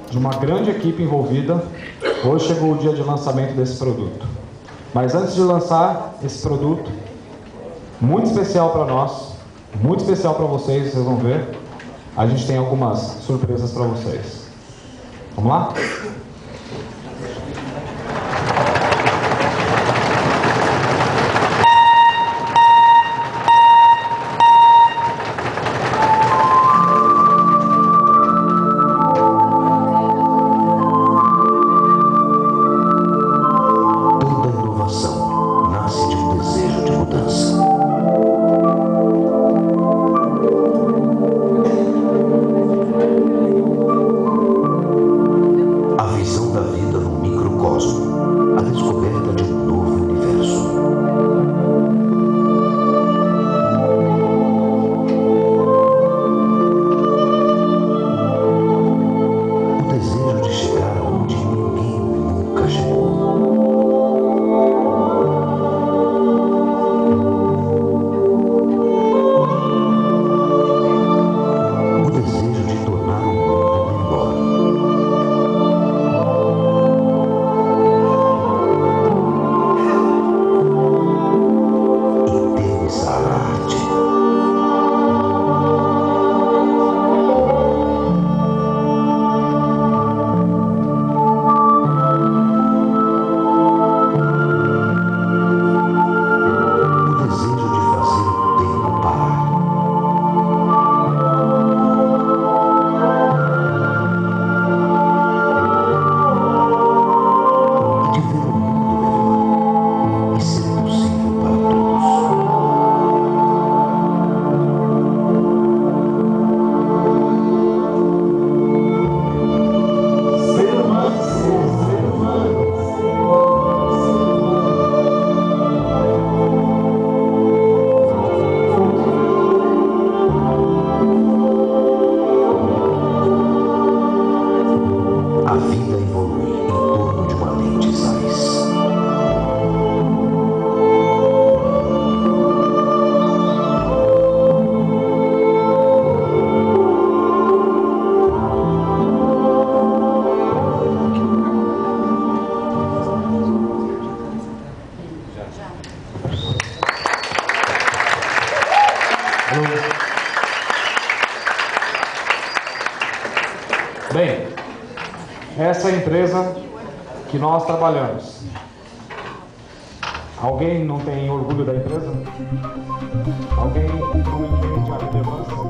de uma grande equipe envolvida. Hoje chegou o dia de lançamento desse produto. Mas antes de lançar esse produto, muito especial para nós, muito especial para vocês vão ver, a gente tem algumas surpresas para vocês. Vamos lá? Bem, essa é a empresa que nós trabalhamos. Alguém não tem orgulho da empresa? Alguém não entende a relevância?